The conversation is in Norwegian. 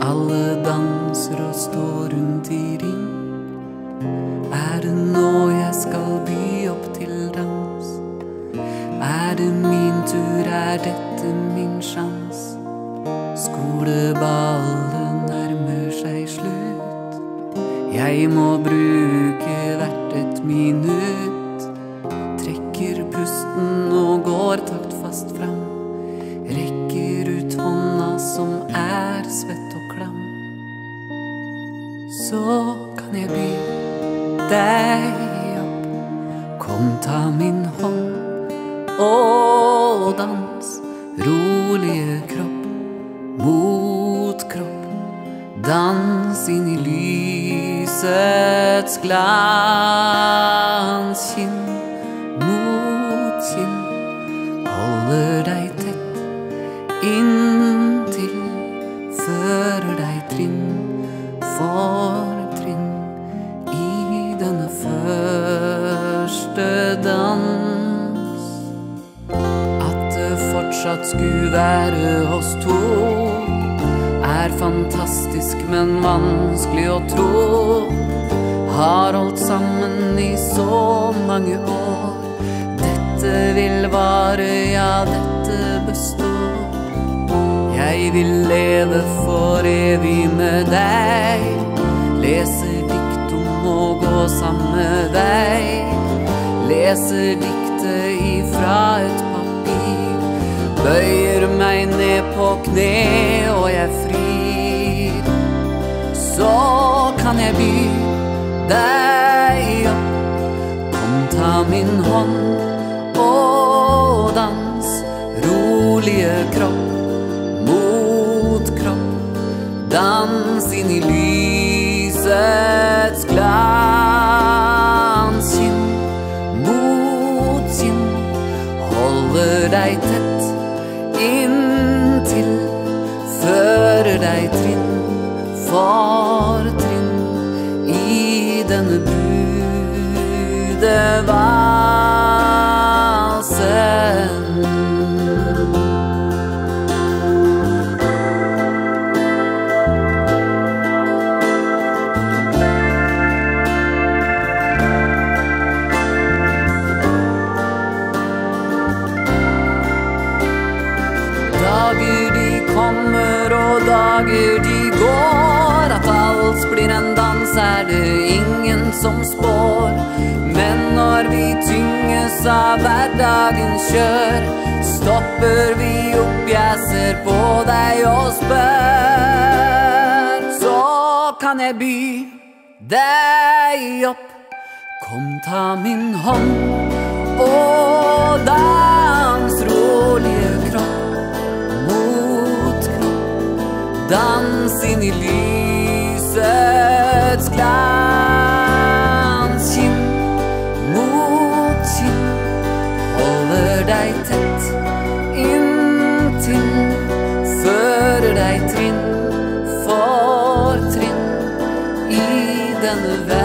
Alle danser og står rundt i ring. Det nå jeg skal by opp til dans? Det min tur, dette min sjans? Skoleballen nærmer seg slutt. Jeg må bruke hvert et minutt. Trekker pusten og går taktfast fram. Rekker ut hånda som svett og klam. Så kan jeg by deg opp. Kom, ta min hånd og dans. Rolige kropp mot kropp. Dans inn i lysets glans. Kinn mot kinn. Holder deg tett inntil. Fører deg trinn for trinn i denne første dans. At det fortsatt skulle være oss to fantastisk, men vanskelig å tro. Har holdt sammen i så mange år. Dette vil vare, ja, dette består. Jeg vil leve for evig med deg. Leser dikt om å gå samme vei. Leser diktet ifra et papir. Bøyer meg ned på kne, og jeg frir. Så kan jeg by deg opp. Kom, ta min hånd og dans. Rolige kropp mot kropp. Dans inn i lysets glans. Kinn mot kinn. Holder deg tett inntil. Fører deg trinn for trinn i denne brudevalsen. Dager de kommer og dager de går. At alt blir en dans det ingen som spår. Men når vi tynges av hverdagens kjør, stopper vi opp, jeg ser på deg og spør. Så kan jeg by deg opp. Kom, ta min hånd og dans. Rolige kropp mot kropp. Dans inn i lysets glans. Kinn mot kinn. Holder deg tett inntil. Fører deg trinn for trinn i denne verden.